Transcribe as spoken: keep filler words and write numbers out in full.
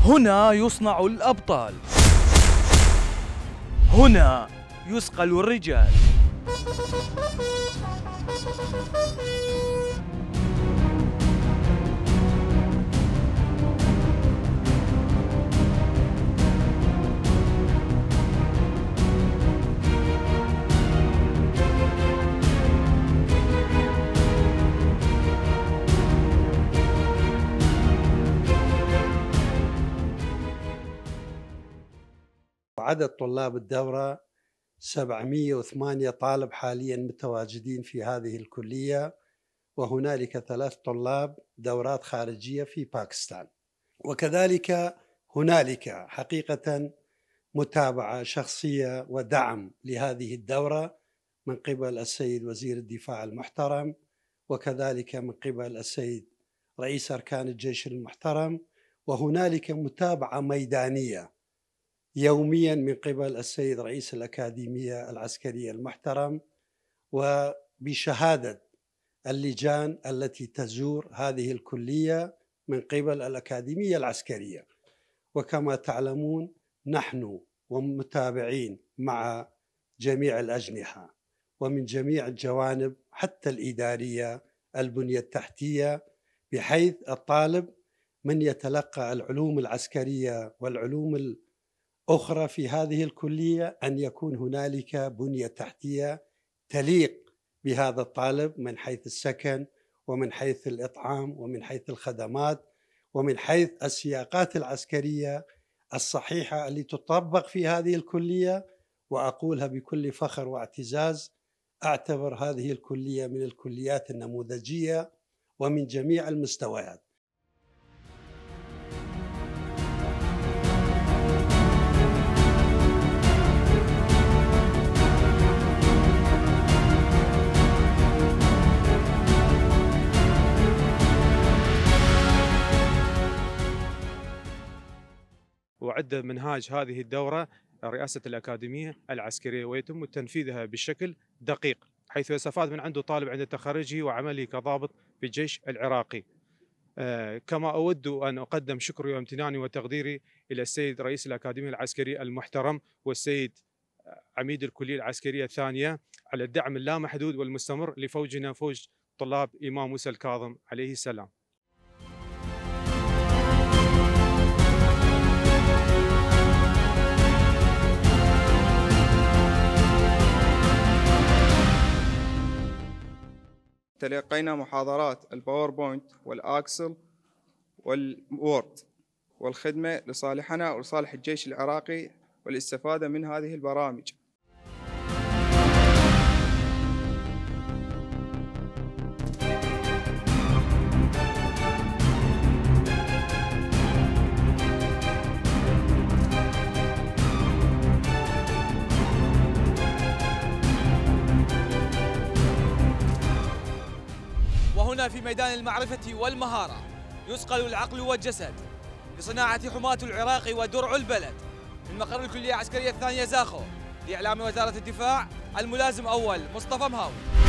هنا يصنع الأبطال، هنا يصقل الرجال. عدد طلاب الدورة سبعمئة وثمانية طالب حاليا متواجدين في هذه الكلية، وهنالك ثلاث طلاب دورات خارجية في باكستان. وكذلك هنالك حقيقة متابعة شخصية ودعم لهذه الدورة من قبل السيد وزير الدفاع المحترم، وكذلك من قبل السيد رئيس أركان الجيش المحترم، وهنالك متابعة ميدانية يوميا من قبل السيد رئيس الأكاديمية العسكرية المحترم، وبشهادة اللجان التي تزور هذه الكلية من قبل الأكاديمية العسكرية. وكما تعلمون نحن ومتابعين مع جميع الأجنحة ومن جميع الجوانب حتى الإدارية البنية التحتية، بحيث الطالب من يتلقى العلوم العسكرية والعلوم أخرى في هذه الكلية أن يكون هنالك بنية تحتية تليق بهذا الطالب من حيث السكن ومن حيث الإطعام ومن حيث الخدمات ومن حيث السياقات العسكرية الصحيحة اللي تطبق في هذه الكلية. وأقولها بكل فخر واعتزاز، أعتبر هذه الكلية من الكليات النموذجية ومن جميع المستويات. وعد منهاج هذه الدورة رئاسة الأكاديمية العسكرية، ويتم تنفيذها بشكل دقيق حيث يستفاد من عنده طالب عند تخرجه وعمله كضابط في الجيش العراقي. آه كما أود أن أقدم شكري وامتناني وتقديري إلى السيد رئيس الأكاديمية العسكرية المحترم والسيد عميد الكلية العسكرية الثانية على الدعم اللامحدود والمستمر لفوجنا فوج طلاب إمام موسى الكاظم عليه السلام. تلقينا محاضرات الباوربوينت والأكسل والوورد والخدمة لصالحنا ولصالح الجيش العراقي والاستفادة من هذه البرامج. وهنا في ميدان المعرفة والمهارة يصقل العقل والجسد لصناعة حماة العراق ودرع البلد. من مقر الكلية العسكرية الثانية زاخو، لإعلام وزارة الدفاع الملازم أول مصطفى مهاوي.